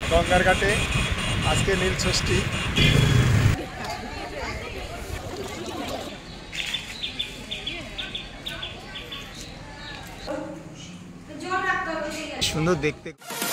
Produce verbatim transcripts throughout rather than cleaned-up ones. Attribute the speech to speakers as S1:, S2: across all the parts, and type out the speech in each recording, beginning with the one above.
S1: গঙ্গার ঘাটে আজকে নীল ষষ্ঠী। সুন্দর দেখতে।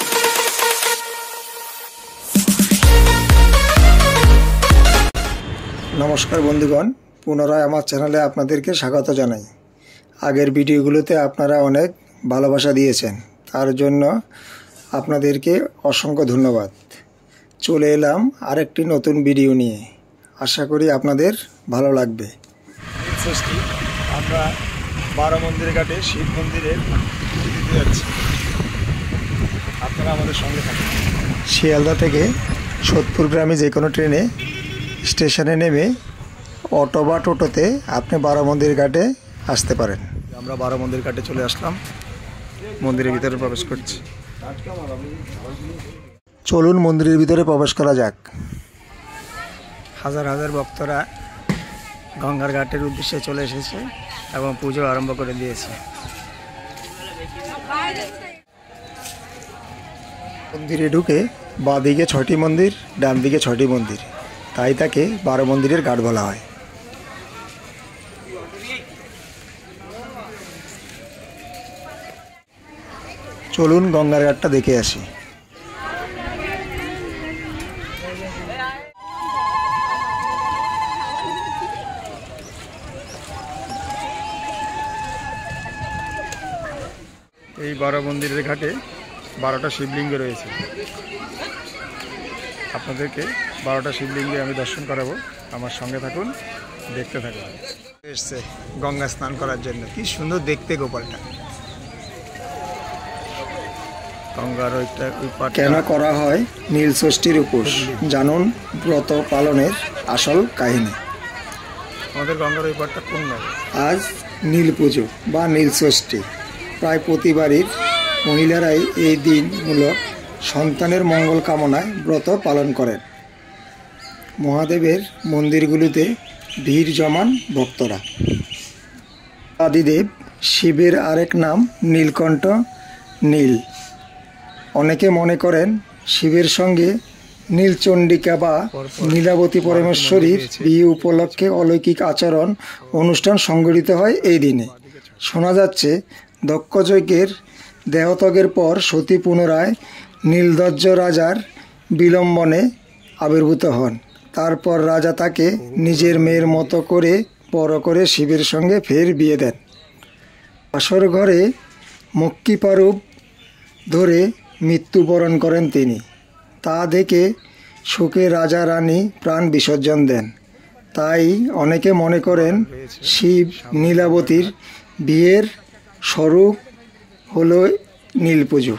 S1: নমস্কার বন্ধুগণ, পুনরায় আমার চ্যানেলে আপনাদেরকে স্বাগত জানাই। আগের ভিডিওগুলোতে আপনারা অনেক ভালোবাসা দিয়েছেন, তার জন্য আপনাদেরকে অসংখ্য ধন্যবাদ। চলে এলাম আরেকটি নতুন ভিডিও নিয়ে, আশা করি আপনাদের ভালো লাগবে। ষষ্ঠী আমরা বারো মন্দির ঘাটে শিব মন্দিরে দিতে যাচ্ছি, আপনারা আমাদের সঙ্গে থাকুন। শিয়ালদা থেকে সোদপুর গ্রামে যে কোনো ট্রেনে স্টেশনে নেমে অটো বা টোটোতে আপনি বারো মন্দির ঘাটে আসতে পারেন। আমরা বারো মন্দির ঘাটে চলে আসলাম, মন্দিরের ভিতরে প্রবেশ করছি। চলুন মন্দিরের ভিতরে প্রবেশ করা যাক। হাজার হাজার ভক্তরা গঙ্গার ঘাটের উদ্দেশ্যে চলে এসেছে এবং পুজো আরম্ভ করে দিয়েছে। মন্দিরে ঢুকে বাঁ দিকে ছয়টি মন্দির, ডান দিকে ছয়টি মন্দির, তাই তাকে বারো মন্দিরের ঘাট বলা হয়। চলুন গঙ্গার ঘাটটা দেখে আসি। এই বারো মন্দিরের ঘাটে বারোটা শিবলিঙ্গ রয়েছে। আপনাদেরকে বারোটা শিবলিঙ্গে আমি দর্শন করাবো, আমার সঙ্গে থাকুন, দেখতে থাকুন। এসছে গঙ্গা স্নান করার জন্য, কি সুন্দর দেখতে গোপালটা। গঙ্গার ওইটা ওই পাট কেন করা হয় নীল ষষ্ঠীর উপোস, জানুন ব্রত পালনের আসল কাহিনী। আমাদের গঙ্গার ওই পাটটা কোন নয়। আজ নীল পুজো বা নীল ষষ্ঠী। প্রায় প্রতিবারই মহিলারাই এই দিন মূলক সন্তানের মঙ্গল কামনায় ব্রত পালন করেন। মহাদেবের মন্দিরগুলিতে ভিড় জমান ভক্তরা। আদিদেব শিবের আরেক নাম নীলকণ্ঠ, নীল। অনেকে মনে করেন শিবের সঙ্গে নীলচণ্ডিকা বা নীলাবতী পরমেশ্বরীর বিয়ে উপলক্ষে অলৌকিক আচরণ অনুষ্ঠান সংগঠিত হয় এই দিনে। শোনা যাচ্ছে দক্ষযজ্ঞের দেহত্যাগের পর সতী পুনরায় নীলধ্বজ রাজার বিলম্বনে আবির্ভূত হন। তারপর রাজা তাকে নিজের মেয়ের মতো করে বড় করে শিবের সঙ্গে ফের বিয়ে দেন। আসর ঘরে মক্কিপারূপ ধরে মৃত্যুবরণ করেন তিনি। তা দেখে শোকে রাজা রানী প্রাণ বিসর্জন দেন। তাই অনেকে মনে করেন শিব নীলাবতীর বিয়ের স্বরূপ হলো নীল পুজো।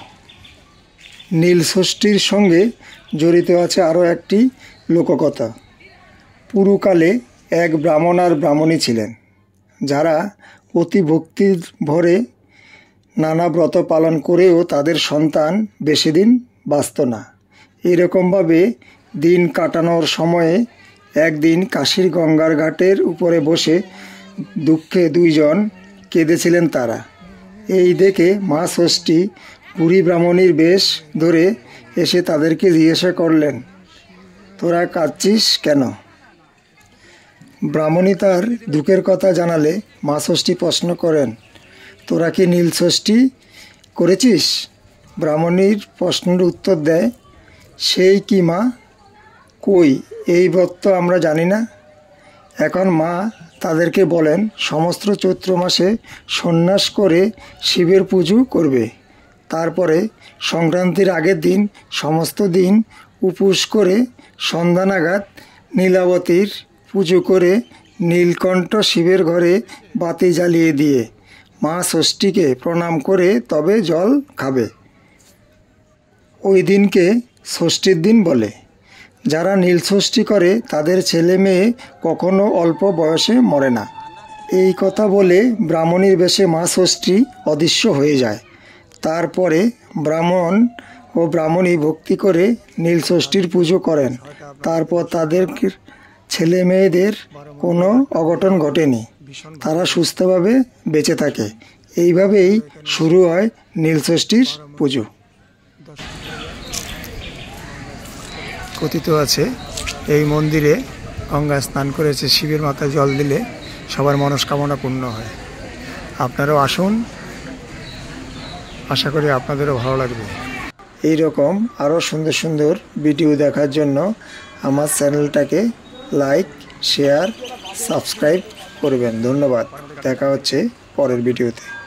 S1: নীল ষষ্ঠীর সঙ্গে জড়িত আছে আরও একটি লোককথা। পুরুকালে এক ব্রাহ্মণ আর ব্রাহ্মণী ছিলেন, যারা অতি ভক্তির ভরে নানা ব্রত পালন করেও তাদের সন্তান বেশি দিন বাঁচত না। এরকমভাবে দিন কাটানোর সময়ে একদিন কাশীর গঙ্গার ঘাটের উপরে বসে দুঃখে দুইজন কেঁদেছিলেন তারা। এই দেখে মা ষষ্ঠী বুড়ি ব্রাহ্মণীর বেশ ধরে এসে তাদেরকে জিজ্ঞাসা করলেন, তোরা কাঁদছিস কেন? ব্রাহ্মণী তার দুঃখের কথা জানালে মা ষষ্ঠী প্রশ্ন করেন, তোরা কি নীল ষষ্ঠী করেছিস? ব্রাহ্মণীর প্রশ্নের উত্তর দেয়, সেই কি মা, কই এই ব্রত আমরা জানি না। এখন মা তাদেরকে বলেন সমস্ত চৈত্র মাসে সন্ন্যাস করে শিবের পুজো করবে। তারপরে সংক্রান্তির আগের দিন সমস্ত দিন উপোস করে সন্ধ্যা নাগাদ নীলাবতীর পুজো করে নীলকণ্ঠ শিবের ঘরে বাতি জ্বালিয়ে দিয়ে মা ষষ্ঠীকে প্রণাম করে তবে জল খাবে। ওই দিনকে ষষ্ঠীর দিন বলে। যারা নীল ষষ্ঠী করে তাদের ছেলে মেয়ে কখনো অল্প বয়সে মরে না। এই কথা বলে ব্রাহ্মণীর বেশে মা ষষ্ঠী অদৃশ্য হয়ে যায়। তারপরে ব্রাহ্মণ ও ব্রাহ্মণী ভক্তি করে নীল ষষ্ঠীর পুজো করেন। তারপর তাদের ছেলে মেয়েদের কোনো অঘটন ঘটেনি, তারা সুস্থভাবে বেঁচে থাকে। এইভাবেই শুরু হয় নীল ষষ্ঠীর পুজো। কথিত আছে এই মন্দিরে গঙ্গা স্নান করেছে শিবের মাথায় জল দিলে সবার মনস্কামনা পূর্ণ হয়। আপনারাও আসুন, আশা করি আপনাদেরও ভালো লাগবে। এই রকম আরও সুন্দর সুন্দর ভিডিও দেখার জন্য আমার চ্যানেলটাকে লাইক, শেয়ার, সাবস্ক্রাইব করবেন। ধন্যবাদ। দেখা হচ্ছে পরের ভিডিওতে।